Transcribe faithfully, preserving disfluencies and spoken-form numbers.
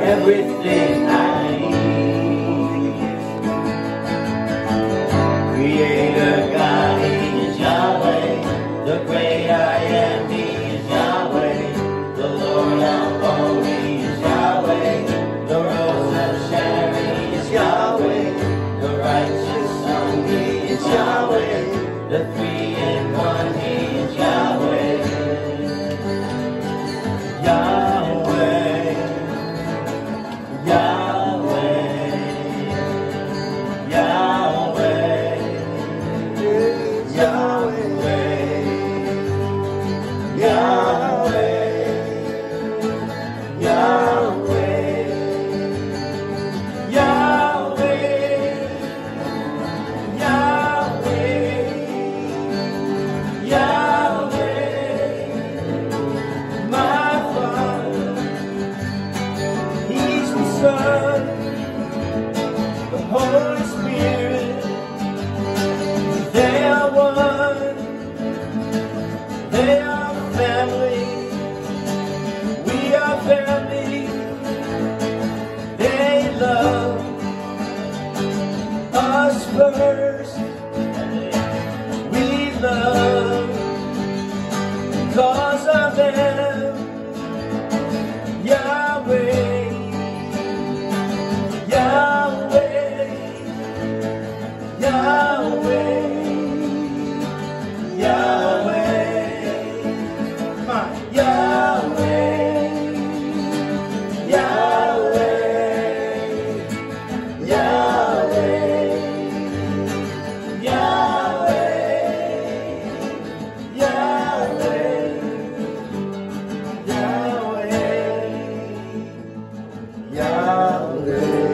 everything I need. Creator God, He is Yahweh. The great I am, He is Yahweh. The Lord of all, He is Yahweh. The Rose of Sharon, He is Yahweh. The righteous Son, He is Yahweh. The three in one, He is Yahweh. Yahweh, Yahweh, Yahweh, Yahweh, Yahweh, Yahweh, Yahweh, Yahweh, my Father, He's the Son, the Holy Spirit, they are one, they are family, we are family, they love us first, we love because of them. Yahweh, Yahweh, Yahweh, Yahweh, come on, Yahweh, Yahweh, Yahweh, Yahweh, Yahweh, Yahweh, Yahweh.